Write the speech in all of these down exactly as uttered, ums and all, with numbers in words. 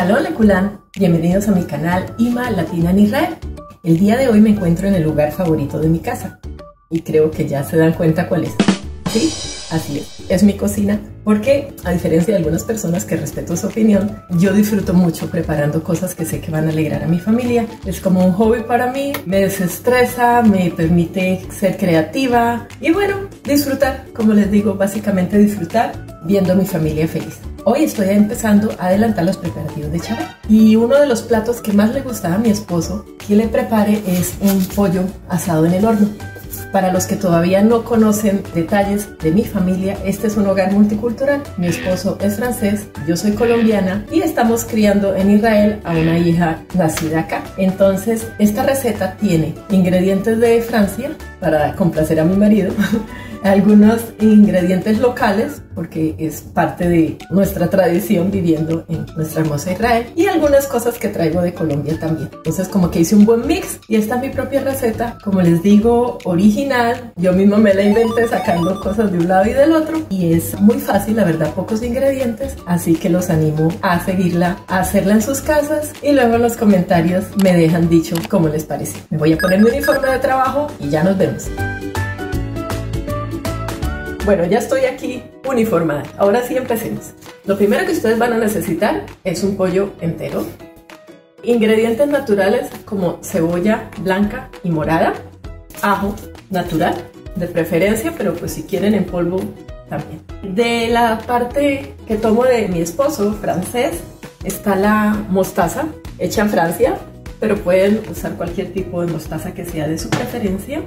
Shalom Lekulán, bienvenidos a mi canal Ima Latina en Israel. El día de hoy me encuentro en el lugar favorito de mi casa y creo que ya se dan cuenta cuál es. Sí, así es, es mi cocina, porque a diferencia de algunas personas que respeto su opinión, yo disfruto mucho preparando cosas que sé que van a alegrar a mi familia. Es como un hobby para mí, me desestresa, me permite ser creativa y bueno, disfrutar, como les digo, básicamente disfrutar viendo a mi familia feliz. Hoy estoy empezando a adelantar los preparativos de Shabbat y uno de los platos que más le gustaba a mi esposo que le prepare es un pollo asado en el horno. Para los que todavía no conocen detalles de mi familia, este es un hogar multicultural. Mi esposo es francés, yo soy colombiana y estamos criando en Israel a una hija nacida acá. Entonces, esta receta tiene ingredientes de Francia para complacer a mi marido, algunos ingredientes locales porque es parte de nuestra tradición viviendo en nuestra hermosa Israel y algunas cosas que traigo de Colombia también. Entonces como que hice un buen mix y esta es mi propia receta, como les digo, original. Yo misma me la inventé sacando cosas de un lado y del otro y es muy fácil, la verdad, pocos ingredientes, así que los animo a seguirla, a hacerla en sus casas y luego en los comentarios me dejan dicho cómo les parece. Me voy a poner mi uniforme de trabajo y ya nos vemos. Bueno, ya estoy aquí uniformada. Ahora sí empecemos. Lo primero que ustedes van a necesitar es un pollo entero. Ingredientes naturales como cebolla blanca y morada, ajo natural, de preferencia, pero pues si quieren en polvo también. De la parte que tomo de mi esposo francés está la mostaza hecha en Francia, pero pueden usar cualquier tipo de mostaza que sea de su preferencia.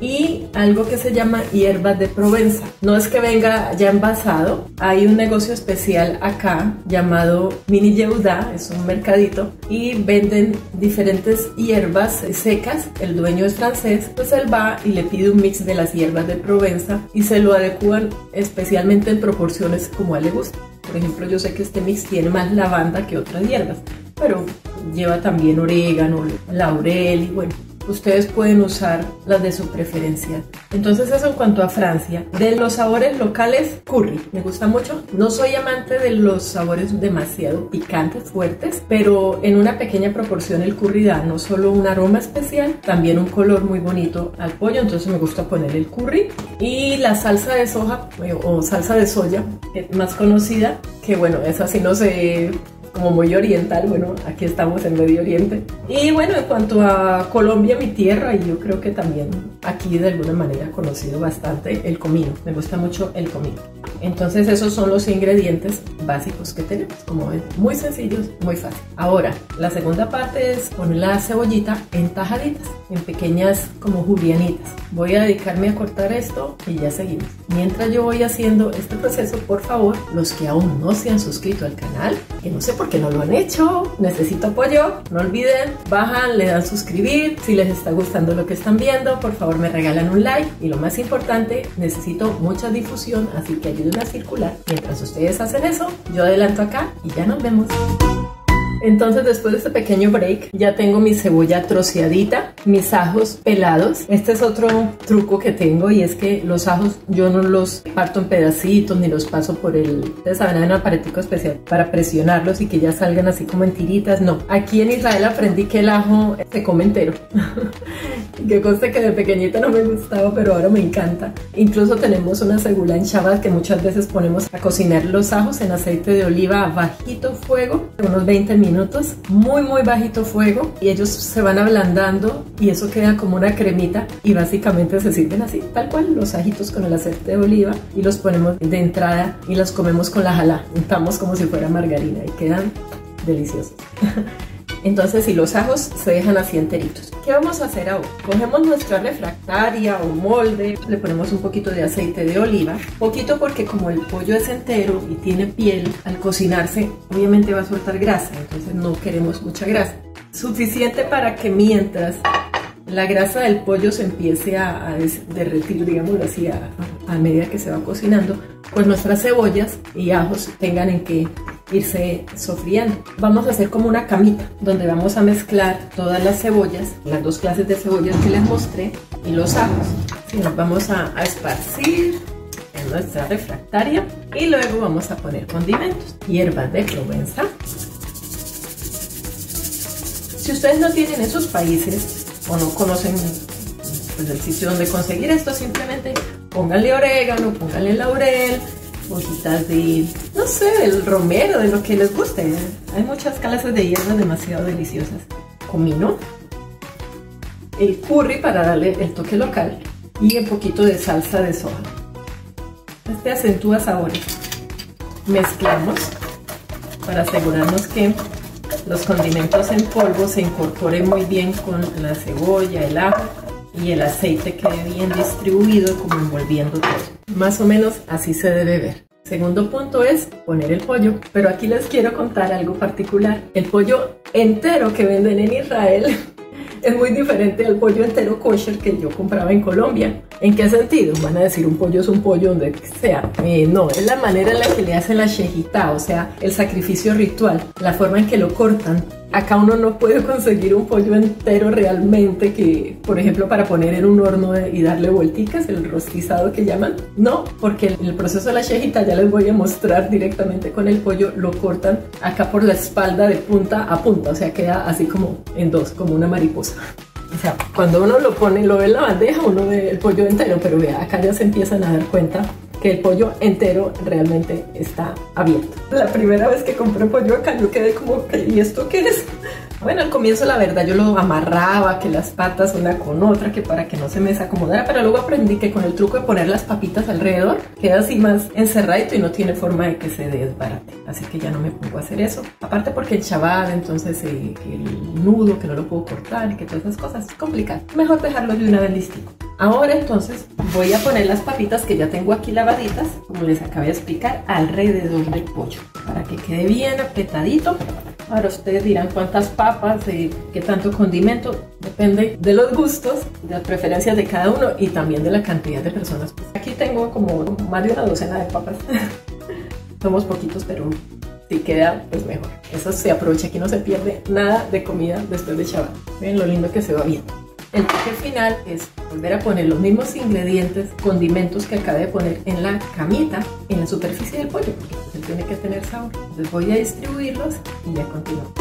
Y algo que se llama hierbas de Provenza. No es que venga ya envasado, hay un negocio especial acá llamado Mini Yehuda, es un mercadito y venden diferentes hierbas secas. El dueño es francés, pues él va y le pide un mix de las hierbas de Provenza y se lo adecúan especialmente en proporciones como a él le gusta. Por ejemplo, yo sé que este mix tiene más lavanda que otras hierbas, pero lleva también orégano, laurel y bueno, ustedes pueden usar las de su preferencia. Entonces eso en cuanto a Francia. De los sabores locales, curry, me gusta mucho. No soy amante de los sabores demasiado picantes, fuertes, pero en una pequeña proporción el curry da no solo un aroma especial, también un color muy bonito al pollo, entonces me gusta poner el curry. Y la salsa de soja o salsa de soya, más conocida, que bueno, esa sí no sé, como muy oriental, bueno, aquí estamos en Medio Oriente. Y bueno, en cuanto a Colombia, mi tierra, y yo creo que también aquí de alguna manera conocido bastante el comino, me gusta mucho el comino. Entonces esos son los ingredientes básicos que tenemos, como ven, muy sencillos, muy fácil. Ahora, la segunda parte es poner la cebollita en tajaditas, en pequeñas como julianitas. Voy a dedicarme a cortar esto y ya seguimos. Mientras yo voy haciendo este proceso, por favor, los que aún no se han suscrito al canal, que no sé por qué no lo han hecho, necesito apoyo, no olviden, bajan, le dan suscribir. Si les está gustando lo que están viendo, por favor me regalan un like y lo más importante, necesito mucha difusión, así que ayuden a circular. Mientras ustedes hacen eso, yo adelanto acá y ya nos vemos. Entonces después de este pequeño break ya tengo mi cebolla troceadita, mis ajos pelados. Este es otro truco que tengo y es que los ajos yo no los parto en pedacitos ni los paso por el... Ustedes saben, hay un aparatico especial para presionarlos y que ya salgan así como en tiritas. No, aquí en Israel aprendí que el ajo se come entero. Que conste que de pequeñita no me gustaba, pero ahora me encanta. Incluso tenemos una segula en Shabbat que muchas veces ponemos a cocinar los ajos en aceite de oliva a bajito fuego, unos veinte minutos, muy muy bajito fuego, y ellos se van ablandando y eso queda como una cremita y básicamente se sirven así, tal cual, los ajitos con el aceite de oliva y los ponemos de entrada y los comemos con la jalá, untamos como si fuera margarina y quedan deliciosos. Entonces, si los ajos se dejan así enteritos, ¿qué vamos a hacer ahora? Cogemos nuestra refractaria o molde, le ponemos un poquito de aceite de oliva, poquito porque como el pollo es entero y tiene piel, al cocinarse obviamente va a soltar grasa, entonces no queremos mucha grasa. Suficiente para que mientras la grasa del pollo se empiece a, a derretir, digámoslo así, a, a medida que se va cocinando, pues nuestras cebollas y ajos tengan en que irse sofriendo. Vamos a hacer como una camita donde vamos a mezclar todas las cebollas, las dos clases de cebollas que les mostré y los ajos. Y nos vamos a, a esparcir en nuestra refractaria y luego vamos a poner condimentos, hierbas de Provenza, Si ustedes no tienen esos países o no conocen pues, el sitio donde conseguir esto, simplemente pónganle orégano, pónganle laurel, hojitas de, no sé, del romero, de lo que les guste. Hay muchas clases de hierbas demasiado deliciosas. Comino, el curry para darle el toque local y un poquito de salsa de soja. Este acentúa sabores. Mezclamos para asegurarnos que los condimentos en polvo se incorporen muy bien con la cebolla, el ajo y el aceite quede bien distribuido, como envolviendo todo. Más o menos así se debe ver. Segundo punto es poner el pollo, pero aquí les quiero contar algo particular. El pollo entero que venden en Israel es muy diferente al pollo entero kosher que yo compraba en Colombia. ¿En qué sentido? Van a decir un pollo es un pollo donde sea. Eh, no, es la manera en la que le hacen la shejitá, o sea, el sacrificio ritual, la forma en que lo cortan. Acá uno no puede conseguir un pollo entero realmente que, por ejemplo, para poner en un horno y darle vuelticas, el rostizado que llaman. No, porque el proceso de la shejitá, ya les voy a mostrar directamente con el pollo, lo cortan acá por la espalda de punta a punta, o sea, queda así como en dos, como una mariposa. O sea, cuando uno lo pone, lo ve en la bandeja, uno ve el pollo entero, pero vea, acá ya se empiezan a dar cuenta que el pollo entero realmente está abierto. La primera vez que compré pollo acá yo quedé como, ¿y esto qué es? Bueno, al comienzo la verdad yo lo amarraba, que las patas una con otra, que para que no se me desacomodara, pero luego aprendí que con el truco de poner las papitas alrededor queda así más encerradito y no tiene forma de que se desbarate, así que ya no me pongo a hacer eso. Aparte porque el Shabbat, entonces eh, el nudo que no lo puedo cortar y que todas esas cosas es complicado, mejor dejarlo de una vez listico. Ahora entonces voy a poner las papitas que ya tengo aquí lavaditas, como les acabé de explicar, alrededor del pollo para que quede bien apretadito. Ahora ustedes dirán cuántas papas, eh, qué tanto condimento, depende de los gustos, de las preferencias de cada uno y también de la cantidad de personas. Aquí tengo como más de una docena de papas. Somos poquitos, pero si queda, pues mejor. Eso se aprovecha, aquí no se pierde nada de comida después de Shabbat. Ven lo lindo que se va viendo. El toque final es volver a poner los mismos ingredientes, condimentos que acabé de poner en la camita, en la superficie del pollo, porque pues, tiene que tener sabor. Entonces voy a distribuirlos y ya continúo.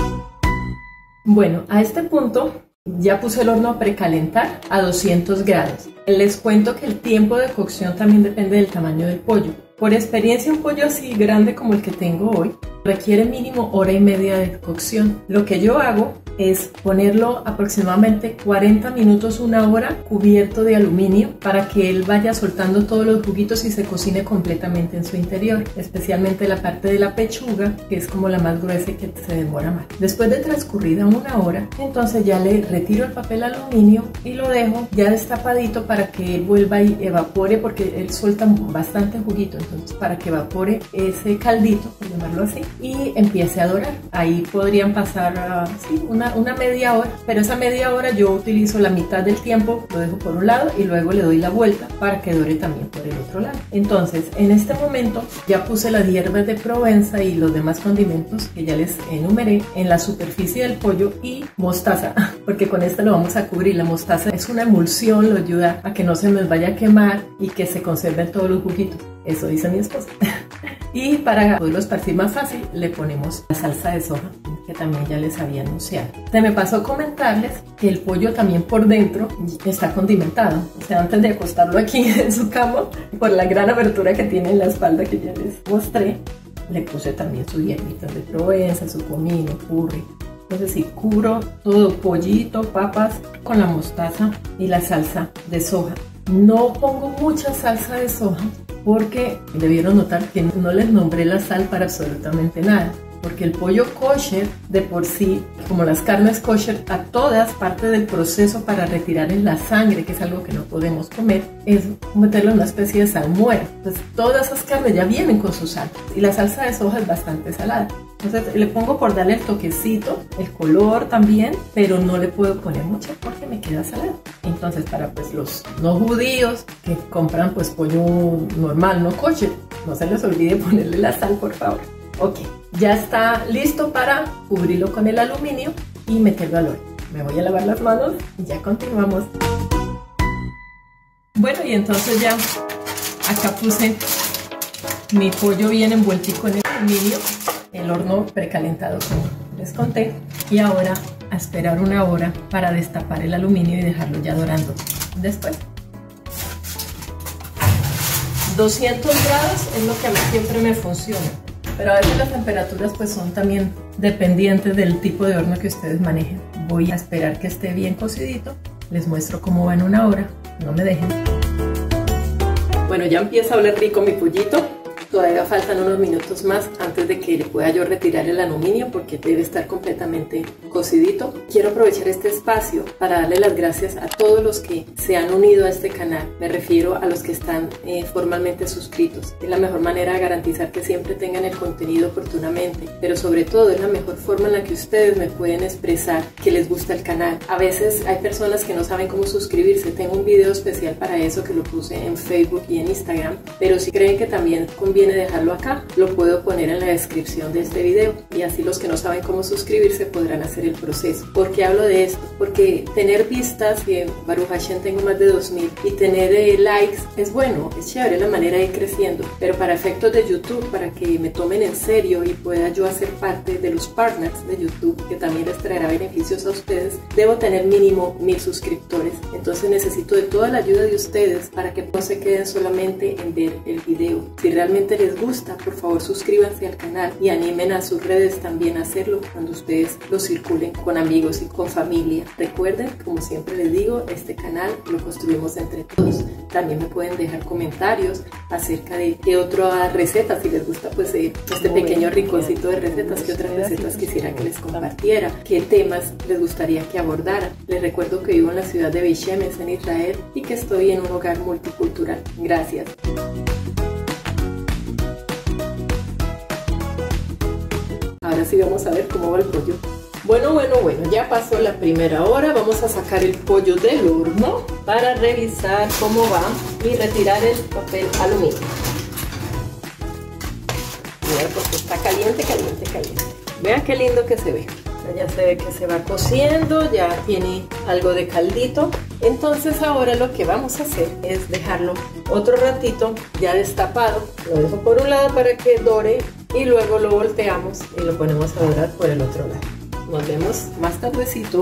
Bueno, a este punto ya puse el horno a precalentar a doscientos grados. Les cuento que el tiempo de cocción también depende del tamaño del pollo. Por experiencia, un pollo así grande como el que tengo hoy requiere mínimo hora y media de cocción. Lo que yo hago es ponerlo aproximadamente cuarenta minutos, una hora, cubierto de aluminio para que él vaya soltando todos los juguitos y se cocine completamente en su interior, especialmente la parte de la pechuga, que es como la más gruesa y que se demora más. Después de transcurrida una hora, entonces ya le retiro el papel aluminio y lo dejo ya destapadito para que él vuelva y evapore, porque él suelta bastante juguito, entonces para que evapore ese caldito, por llamarlo así, y empiece a dorar. Ahí podrían pasar uh, sí, una, una media hora, pero esa media hora yo utilizo la mitad del tiempo, lo dejo por un lado y luego le doy la vuelta para que dore también por el otro lado. Entonces en este momento ya puse las hierbas de Provenza y los demás condimentos que ya les enumeré en la superficie del pollo y mostaza, porque con esta lo vamos a cubrir. La mostaza es una emulsión, lo ayuda a que no se nos vaya a quemar y que se conserven todos los juguitos. Eso dice mi esposa. Y para poderlo esparcir más fácil le ponemos la salsa de soja, que también ya les había anunciado. Se me pasó comentarles que el pollo también por dentro está condimentado. O sea, antes de acostarlo aquí en su cama, por la gran abertura que tiene en la espalda que ya les mostré, le puse también sus hierbitas de Provenza, su comino, curry. Entonces sí, cubro todo, pollito, papas, con la mostaza y la salsa de soja. No pongo mucha salsa de soja porque debieron notar que no les nombré la sal para absolutamente nada, porque el pollo kosher de por sí, como las carnes kosher, a todas parte del proceso para retirar en la sangre, que es algo que no podemos comer, es meterlo en una especie de salmuera. Entonces todas esas carnes ya vienen con su sal y la salsa de soja es bastante salada. Entonces le pongo por darle el toquecito, el color también, pero no le puedo poner mucho porque me queda salado. Entonces para pues los no judíos que compran pues pollo normal, no kosher, no se les olvide ponerle la sal, por favor. Ok, ya está listo para cubrirlo con el aluminio y meterlo al horno. Me voy a lavar las manos y ya continuamos. Bueno, y entonces ya acá puse mi pollo bien envueltico en el aluminio, el horno precalentado como les conté, y ahora a esperar una hora para destapar el aluminio y dejarlo ya dorando. Después, doscientos grados es lo que a mí siempre me funciona, pero a veces las temperaturas pues son también dependientes del tipo de horno que ustedes manejen. Voy a esperar que esté bien cocidito, les muestro cómo va en una hora, no me dejen. Bueno, ya empieza a oler rico mi pollito. Todavía faltan unos minutos más antes de que le pueda yo retirar el aluminio porque debe estar completamente cocidito. Quiero aprovechar este espacio para darle las gracias a todos los que se han unido a este canal. Me refiero a los que están eh, formalmente suscritos. Es la mejor manera de garantizar que siempre tengan el contenido oportunamente, pero sobre todo es la mejor forma en la que ustedes me pueden expresar que les gusta el canal. A veces hay personas que no saben cómo suscribirse. Tengo un video especial para eso que lo puse en Facebook y en Instagram, pero si creen que también conviene viene dejarlo acá, lo puedo poner en la descripción de este video y así los que no saben cómo suscribirse podrán hacer el proceso. ¿Por qué hablo de esto? Porque tener vistas, que Baruch Hashem tengo más de dos mil, y tener eh, likes es bueno, es chévere, la manera de ir creciendo, pero para efectos de YouTube, para que me tomen en serio y pueda yo hacer parte de los partners de YouTube, que también les traerá beneficios a ustedes, debo tener mínimo mil suscriptores. Entonces necesito de toda la ayuda de ustedes para que no se queden solamente en ver el video. Si realmente les gusta, por favor suscríbanse al canal y animen a sus redes también a hacerlo cuando ustedes lo circulen con amigos y con familia. Recuerden, como siempre les digo, este canal lo construimos entre todos. También me pueden dejar comentarios acerca de qué otra receta, si les gusta pues eh, este pequeño rinconcito de recetas, qué otras recetas quisiera que les compartiera, qué temas les gustaría que abordara. Les recuerdo que vivo en la ciudad de Beit Shemesh en Israel y que estoy en un hogar multicultural. Gracias. Ahora sí vamos a ver cómo va el pollo. Bueno, bueno, bueno, ya pasó la primera hora. Vamos a sacar el pollo del horno para revisar cómo va y retirar el papel aluminio. Mira, porque está caliente, caliente, caliente. Vean qué lindo que se ve. Ya se ve que se va cociendo, ya tiene algo de caldito. Entonces ahora lo que vamos a hacer es dejarlo otro ratito ya destapado. Lo dejo por un lado para que dore y luego lo volteamos y lo ponemos a dorar por el otro lado. Nos vemos más tardecito.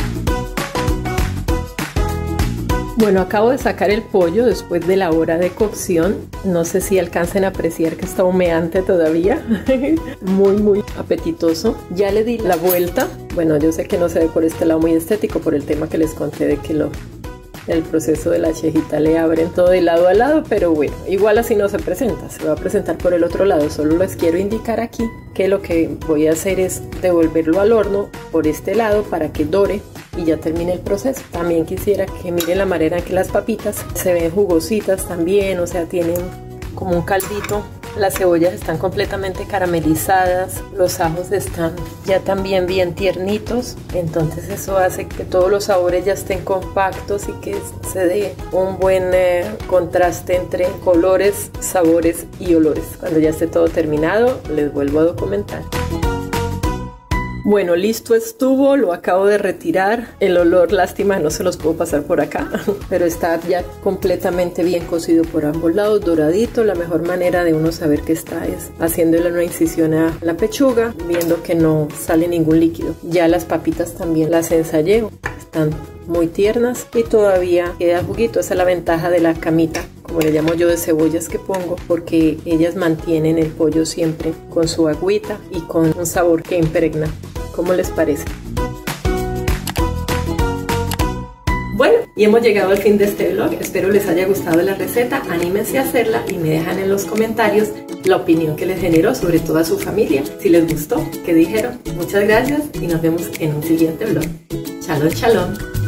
Bueno, acabo de sacar el pollo después de la hora de cocción. No sé si alcancen a apreciar que está humeante todavía. Muy, muy apetitoso. Ya le di la vuelta. Bueno, yo sé que no se ve por este lado muy estético por el tema que les conté de que lo, el proceso de la chejita le abren todo de lado a lado, pero bueno, igual así no se presenta. Se va a presentar por el otro lado. Solo les quiero indicar aquí que lo que voy a hacer es devolverlo al horno por este lado para que dore y ya termine el proceso. También quisiera que miren la manera en que las papitas se ven jugositas también, o sea, tienen como un caldito. Las cebollas están completamente caramelizadas, los ajos están ya también bien tiernitos, entonces eso hace que todos los sabores ya estén compactos y que se dé un buen eh, contraste entre colores, sabores y olores. Cuando ya esté todo terminado, les vuelvo a documentar. Bueno, listo estuvo, lo acabo de retirar. El olor, lástima, no se los puedo pasar por acá, pero está ya completamente bien cocido por ambos lados, doradito. La mejor manera de uno saber que está es haciéndole una incisión a la pechuga, viendo que no sale ningún líquido. Ya las papitas también las ensayé, están muy tiernas y todavía queda juguito. Esa es la ventaja de la camita, como le llamo yo, de cebollas que pongo, porque ellas mantienen el pollo siempre con su agüita y con un sabor que impregna. ¿Cómo les parece? Bueno, y hemos llegado al fin de este vlog. Espero les haya gustado la receta. Anímense a hacerla y me dejan en los comentarios la opinión que les generó, sobre todo a su familia. Si les gustó, ¿qué dijeron? Muchas gracias y nos vemos en un siguiente vlog. Shalom, shalom.